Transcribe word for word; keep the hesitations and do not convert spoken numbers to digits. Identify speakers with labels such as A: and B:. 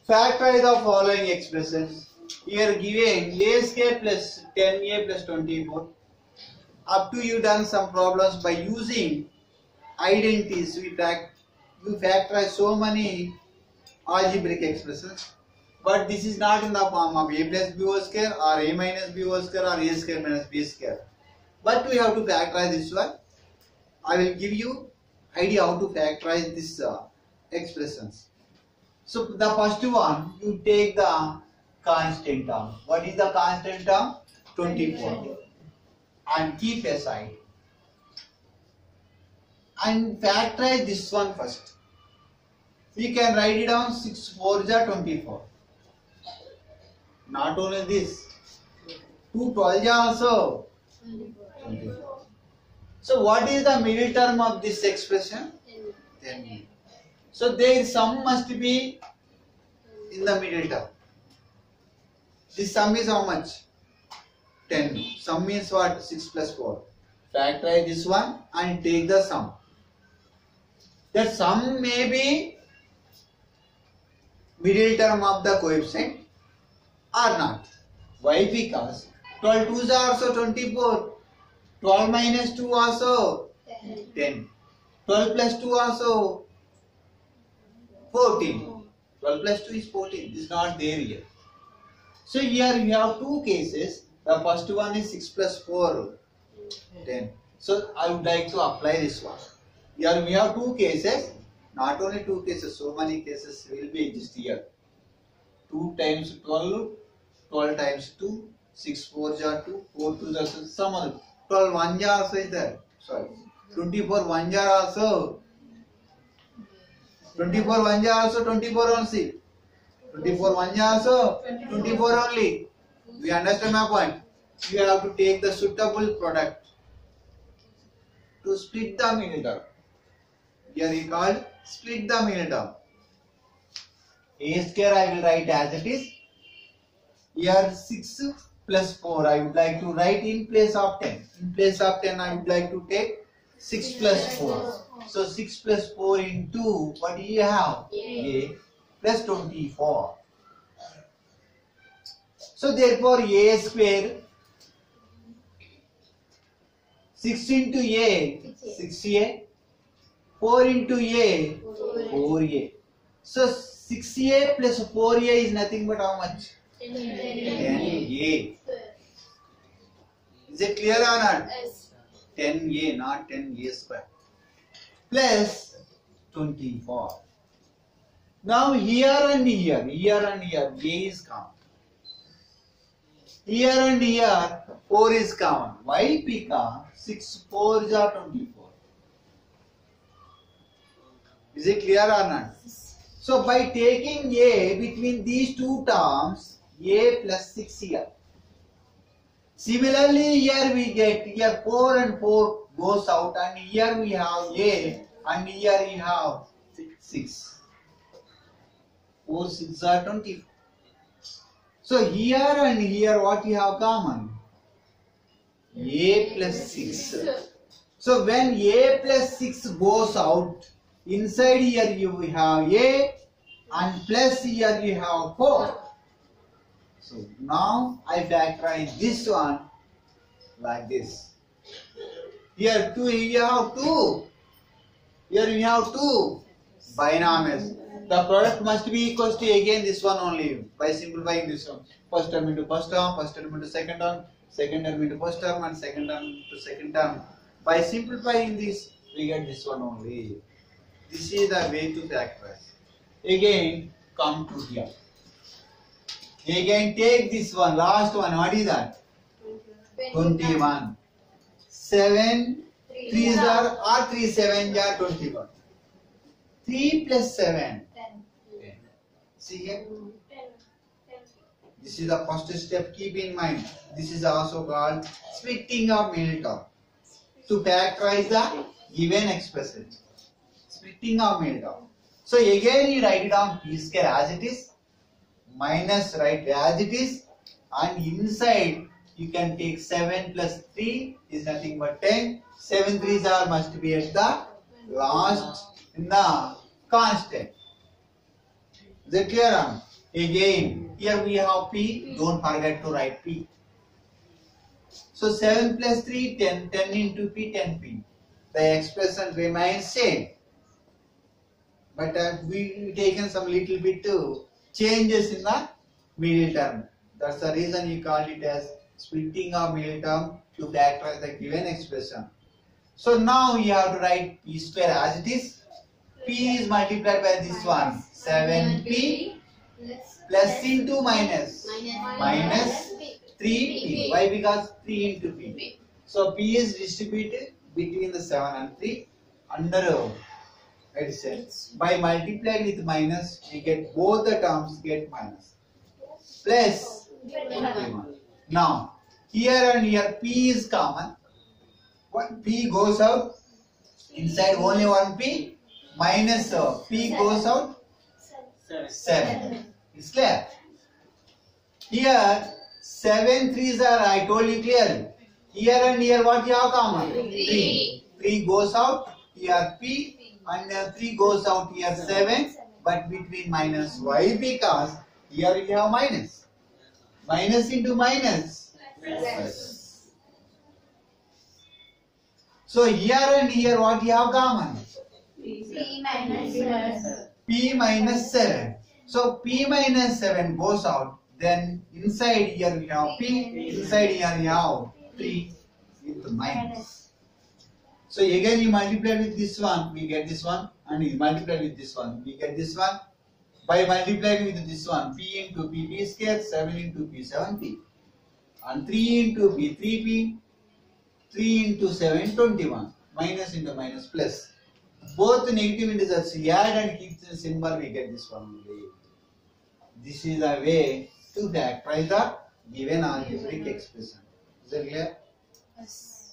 A: Factorize the following expressions. Here giving a square plus ten a plus twenty-four. Up to you done some problems by using identities. We fact you factorize so many algebraic expressions, but this is not in the form of a plus b whole square or a minus b whole square or a square minus b square. But we have to factorize this one. I will give you idea how to factorize this uh, expressions. So the first one, you take the constant term. What is the constant term? twenty-four. And keep aside. And factorize this one first. We can write it down six fours are twenty-four. Not only this, two twelves are also twenty-four. So what is the middle term of this expression? ten. So there sum must be in the middle term. This sum is how much? ten. Sum means what? six plus four. Factorize this one and take the sum. The sum may be middle term of the coefficient or not. Why? Because twelve twos are also twenty-four. twelve minus two also ten. twelve plus two also fourteen. twelve plus two is fourteen. This is not there here. So here we have two cases. The first one is six plus four, ten. So I would like to apply this one. Here we have two cases. Not only two cases, so many cases will be exist here. two times twelve, twelve times two, six fours are two, four twos are some other. twelve ones are also is there. Sorry. twenty-four ones are also. twenty-four ones are also twenty-four only. twenty-four ones are also twenty-four only. We understand my point? You have to take the suitable product to split the middle term. Here we call split the middle term. A square I will write as it is. Here six plus four I would like to write in place of ten. In place of ten I would like to take six plus four. So six plus four into what do you have? A plus twenty-four. So therefore a square, six into a, six a, four into a, four a. So six a plus four a is nothing but how much? ten a. Is it clear or not?
B: Yes.
A: ten a, not ten a square. Plus twenty-four. Now here and here, here and here, a is common. Here and here, four is common. Why? Because six fours are twenty-four. Is it clear or not? So by taking a between these two terms, a plus six here. Similarly, here we get here four and four goes out, and here we have a, and here we have six. four six are twenty-four. So here and here what we have common? A plus six. So when a plus six goes out, inside here you have a, and plus here you have four. So now I factorize this one like this. Here two, here you have two. Here you have two binomials. The product must be equal to again this one only by simplifying this one. First term into first term, first term into second term, second term into first term, and second term into second term. By simplifying this, we get this one only. This is the way to factorize. Again, come to here. Again, take this one, last one. What is that? twenty-one. seven, three are, or three sevens are twenty-one. three plus seven. ten. See here? This is the first step. Keep in mind. This is also called splitting of middle term. To factorize the given expression. Splitting of middle term. So again you write it down p square as it is. Minus write as it is. And inside you can take seven plus three is nothing but ten. seven threes are must be at the last in the constant. Is it clear? Again, here we have P. Don't forget to write P. So seven plus three, ten. ten into P, ten P. The expression remains same. But uh, we taken some little bit to changes in the middle term. That's the reason you call it as splitting of middle term to factorize the given expression. So now you have to write P square as it is. P is multiplied by this one. seven P plus into minus. Minus three P. Why? Because three into P. So P is distributed between the seven and three under addition. By multiplying with minus, we get both the terms get minus. Plus twenty-one. Now, here and here P is common. What P goes out? Inside only one P. Minus uh, P goes out seven. It's clear? Here seven threes are, I told you clearly. Here and here what you have common? three. three goes out, here P, and uh, three goes out, here seven, but between minus. Why? Because here you have minus. Minus into minus. Plus. So here and here what you have common?
B: P minus
A: P minus seven. So P minus seven goes out. Then inside here we have P. Inside here we have three with minus. So again you multiply with this one, we get this one, and you multiply with this one, we get this one. By multiplying with this one, P into P, P square, seven into P, seven P. And three into P, three P, three into seven, twenty-one. Minus into minus plus. Both negative integers, you add and keep the symbol, we get this one. This is a way to factorize the given algebraic expression. Is that clear?
B: Yes.